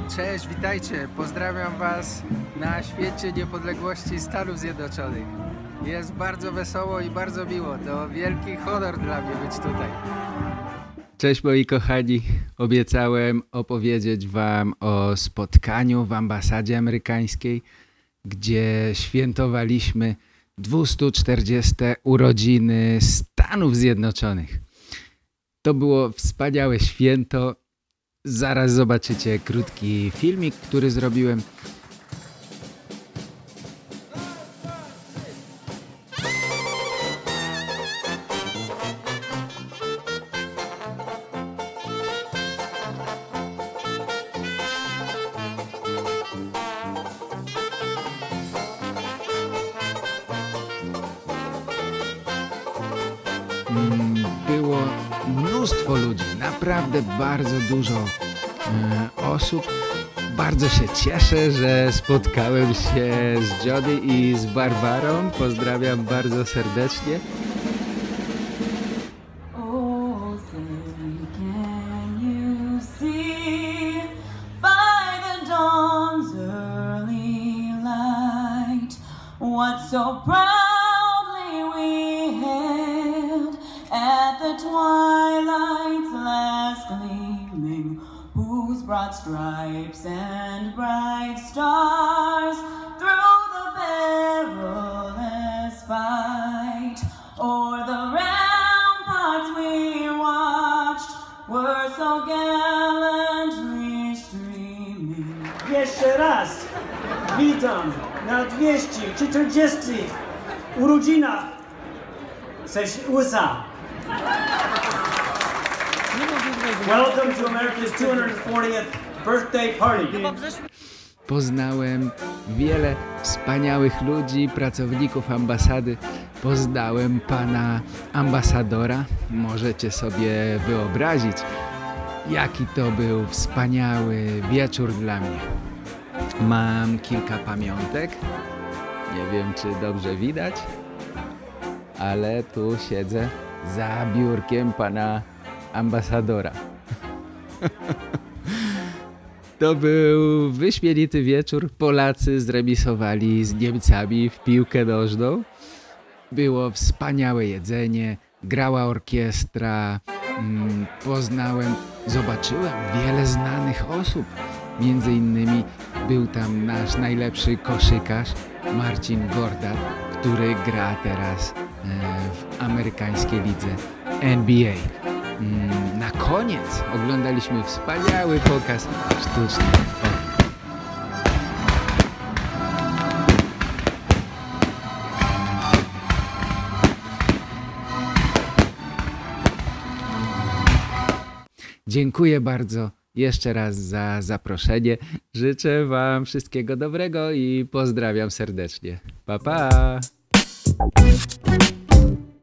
Cześć, witajcie, pozdrawiam Was na święcie niepodległości Stanów Zjednoczonych. Jest bardzo wesoło i bardzo miło, to wielki honor dla mnie być tutaj. Cześć moi kochani, obiecałem opowiedzieć Wam o spotkaniu w ambasadzie amerykańskiej, gdzie świętowaliśmy 240. urodziny Stanów Zjednoczonych. To było wspaniałe święto. Zaraz zobaczycie krótki filmik, który zrobiłem. Było mnóstwo ludzi, naprawdę bardzo dużo osób. Bardzo się cieszę, że spotkałem się z Jody i z Barbarą. Pozdrawiam bardzo serdecznie. Oh, say, can you see by the dawn's early light what so proudly we hailed at the twilight's last gleaming, whose broad stripes and bright stars through the perilous fight o'er the ramparts we watched were so gallantly streaming. Jeszcze raz witam na 240 urodzinach USA. Welcome to America's 240th birthday party. Poznałem wiele wspaniałych ludzi, pracowników ambasady. Poznałem pana ambasadora. Możecie sobie wyobrazić, jaki to był wspaniały wieczór dla mnie. Mam kilka pamiątek. Nie wiem, czy dobrze widać, ale tu siedzę za biurkiem pana ambasadora. To był wyśmienity wieczór. Polacy zremisowali z Niemcami w piłkę nożną. Było wspaniałe jedzenie, grała orkiestra. Zobaczyłem wiele znanych osób. Między innymi był tam nasz najlepszy koszykarz Marcin Gortat, który gra teraz w amerykańskiej lidze NBA. Na koniec oglądaliśmy wspaniały pokaz sztuczny. Dziękuję bardzo jeszcze raz za zaproszenie. Życzę Wam wszystkiego dobrego i pozdrawiam serdecznie. Pa, pa!